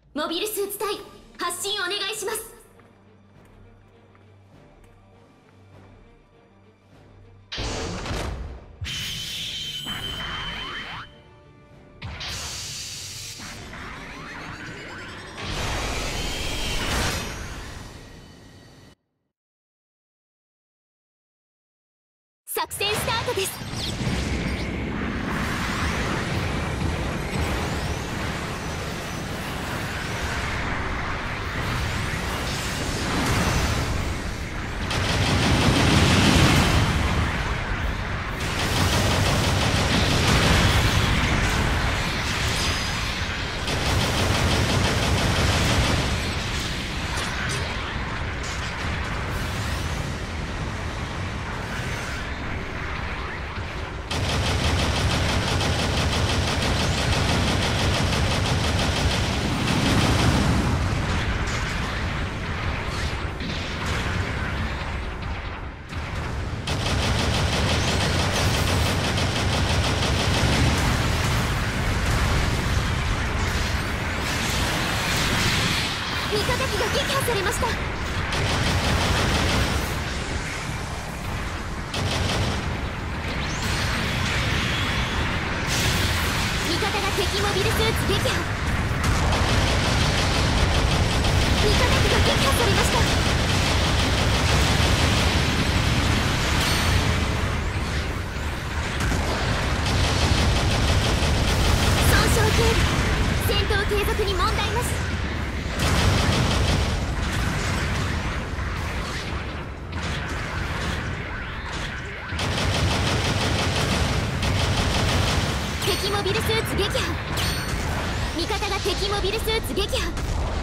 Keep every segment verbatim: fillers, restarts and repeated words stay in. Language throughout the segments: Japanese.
モビルスーツ隊発進お願いします。作戦スタートです。味方機が撃破されました。味方が敵モビルスーツ撃破。味方機が撃破されました。損傷警備、戦闘継続に問題なし。敵モビルスーツ撃破。味方が敵モビルスーツ撃破。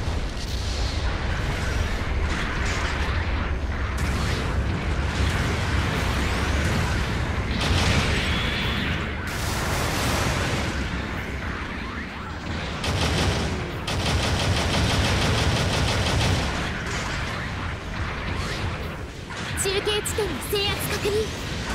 中継地点の制圧確認。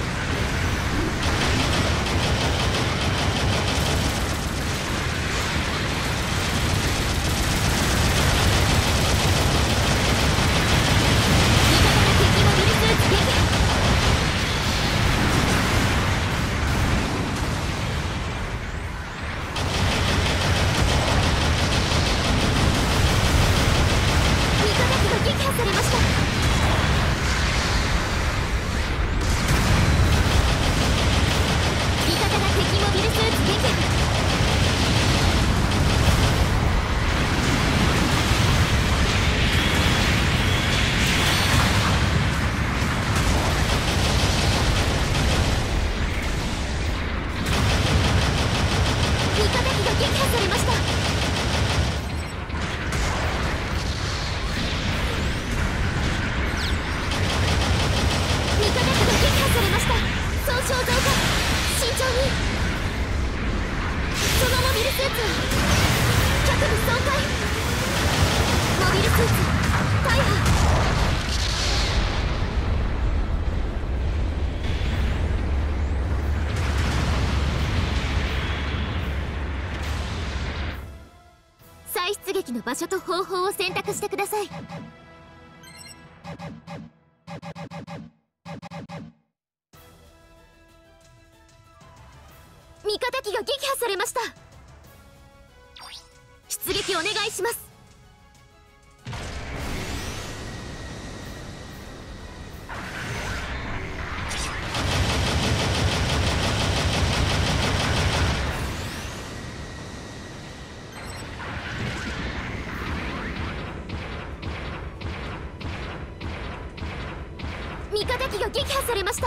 再出撃の場所と方法を選択してください。味方機が撃破されました。出撃お願いします。味方機が撃破されました。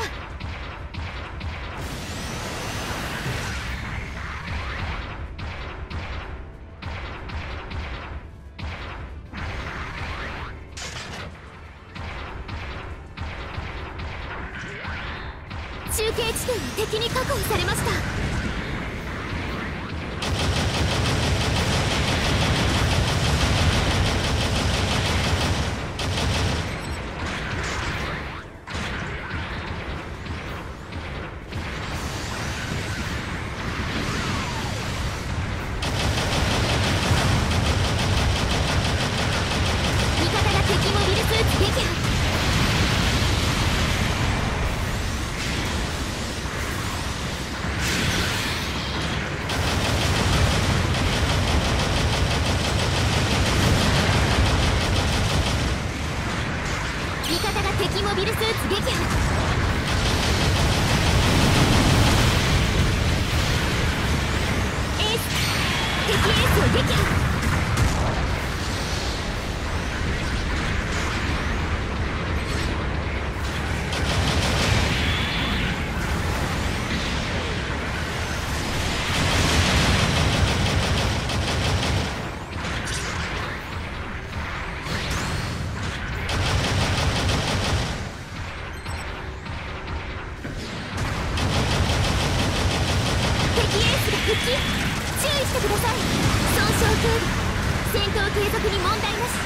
中継地点は敵に確保されました。 撃破。エース敵エースを撃破。復帰、注意してください。損傷軽微、戦闘継続に問題なし。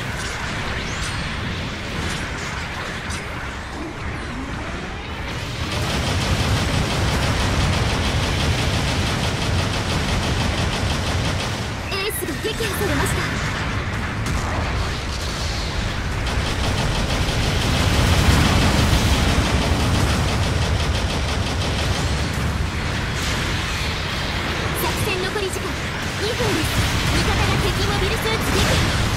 エースが撃破されました。残り時間にふんです。味方が敵モビルスーツ撃破。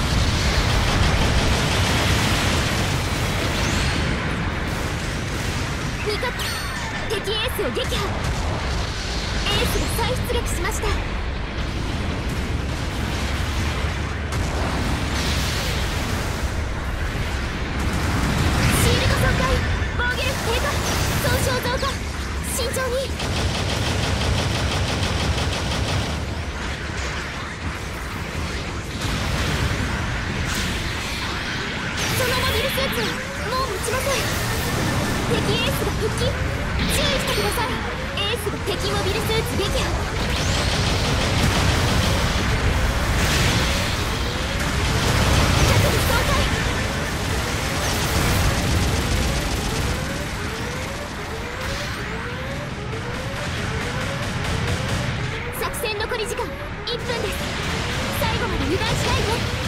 味方敵エースを撃破。エースが再出撃しました。シールド損壊、防御力低下、損傷増加。慎重に。そのモビルスーツはもう持ちません。敵エースが復帰、注意してください。エースが敵モビルスーツ撃破。着部損壊。作戦残り時間いっぷんです。最後まで油断しないで。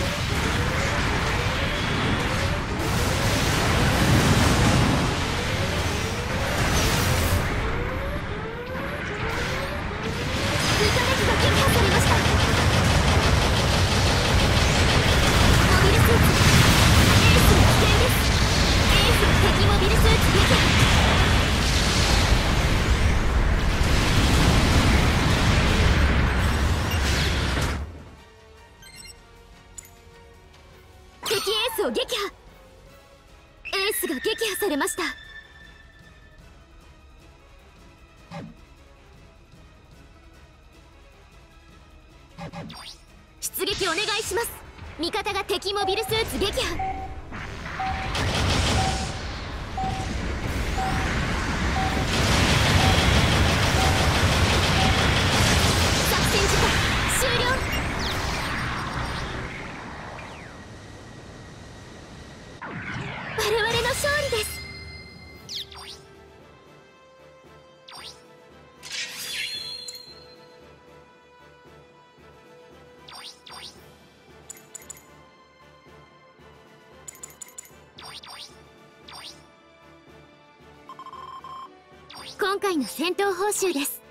敵エースを撃破。エースが撃破されました。出撃お願いします。味方が敵モビルスーツ撃破。作戦時間終了。我々の勝利です。今回の戦闘報酬です。